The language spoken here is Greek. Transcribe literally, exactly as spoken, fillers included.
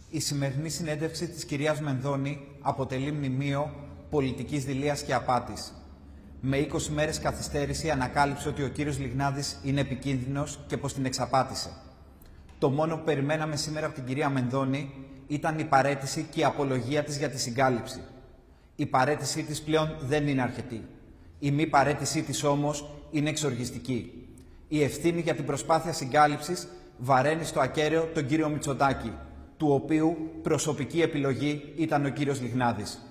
Η σημερινή συνέντευξη της κυρίας Μενδώνη αποτελεί μνημείο πολιτικής δειλίας και απάτης. Με είκοσι μέρες καθυστέρηση ανακάλυψε ότι ο κύριος Λιγνάδης είναι επικίνδυνος και πως την εξαπάτησε. Το μόνο που περιμέναμε σήμερα από την κυρία Μενδώνη ήταν η παραίτηση και η απολογία της για τη συγκάλυψη. Η παραίτησή της πλέον δεν είναι αρκετή. Η μη παραίτησή της όμως είναι εξοργιστική. Η ευθύνη για την προσπάθεια συγκάλυψης βαραίνει στο ακέραιο τον κύριο Μητσοτάκη, του οποίου προσωπική επιλογή ήταν ο κύριος Λιγνάδης.